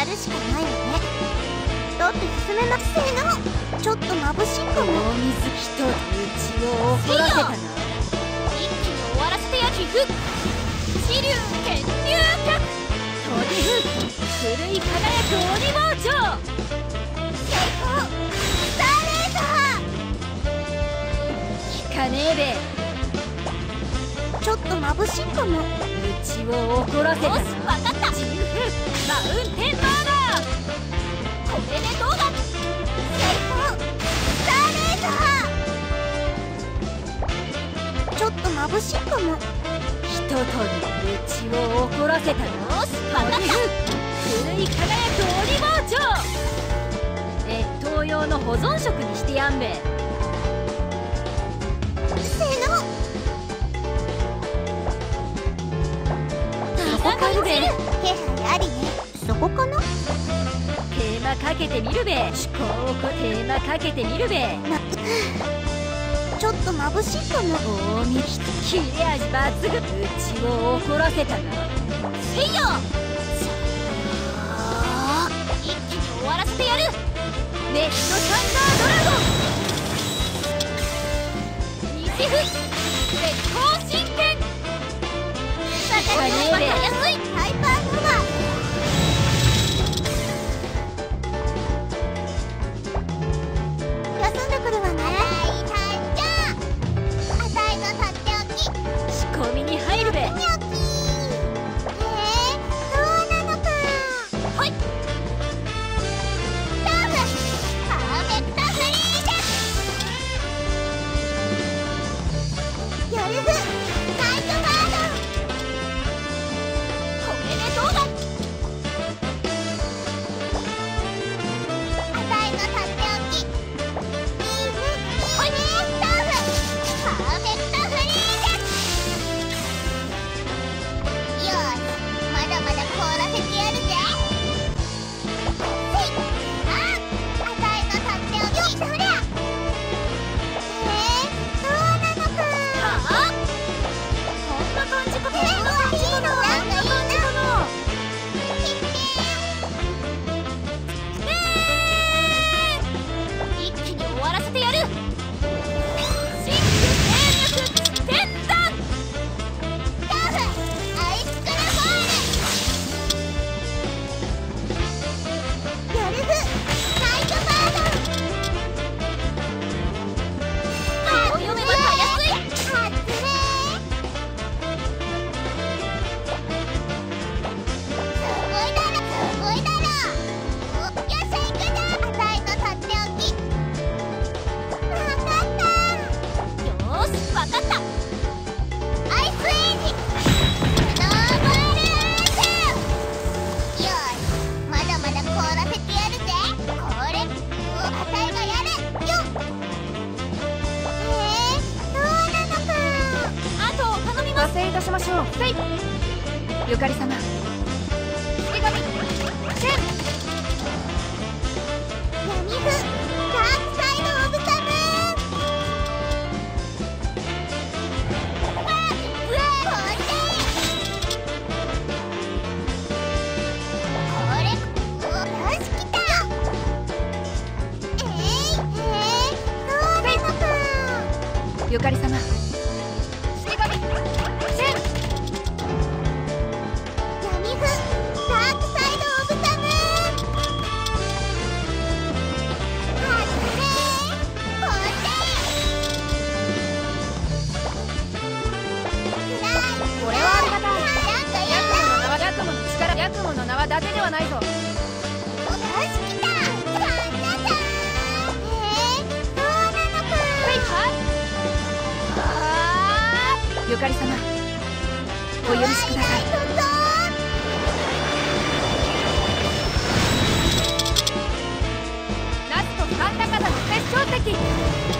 やるしかないわね。だって進めなくせのちょっと眩しいかも。 大水一つうちを怒らせたな。 一気に終わらせてや寄付支流転入脚トディフ狂い輝く鬼包丁成功スターレーザ効かねえべ。 ーちょっと眩しいかも。 うちを怒らせたな。 よし分かった。 自由マウンテンバーガーこれでどうだ。成功スターレーザーちょっと眩しいかも。 一通りうちを怒らせたな。 よし分かった。 狂い輝く鬼包丁越冬用の保存食にしてやんべ。 せのそこかるべ。 気配ありね。そこかな。 テーマかけてみるべ。思考をテーマかけてみるべ。 ちょっと眩しいかも。 大見切れ味抜群。うちを怒らせたな。 せいよ一気に終わらせてやる。 ネットサンダードラゴン西風絶好神剣私の方がたやすいハイパーノバ。休んでくるわね。あたいのとっておき仕込みに入るべ。 ニョキそうなのか。はいターフパーフェクトフリーゼヨルフナイトバードこれでどうだ。あたいのとっておきはいターフパーフェクトフリーゼよーしまだまだ凍らせてやるぜ。せいああたいのとっておきそりゃそうなのか。 こんな感じか。 いいのなんかいいな。一気に終わらせてやる。シンク戦略天山タフアイスクルボールヨルフナイトバードこう読めばたやすい発令すごいだろすごいだろ。よっしゃ行くぞ。あたいのとっておきわかった。よーしわかった。アイスエイジスノーボールアンセムよーしまだまだ凍らせてやるぜ。これあたいがやるよっそうなのか。あと頼みます。 達成いたしましょう。せいゆかり様。 手紙せん闇風ダークサイドオブザムーンバーブエーコーテこれよし来た。そうなのか。 ゆかり様。 手紙せん闇風ダークサイドオブザムーン発令コーテつらい。 これはありがたい。 なんかやだ。 ヤクモの力、ヤクモの名は伊達ではないぞ。 よし来た。旦那さんそうなのか。 ゆかり様。お許しください。ラスト三高田の決勝敵。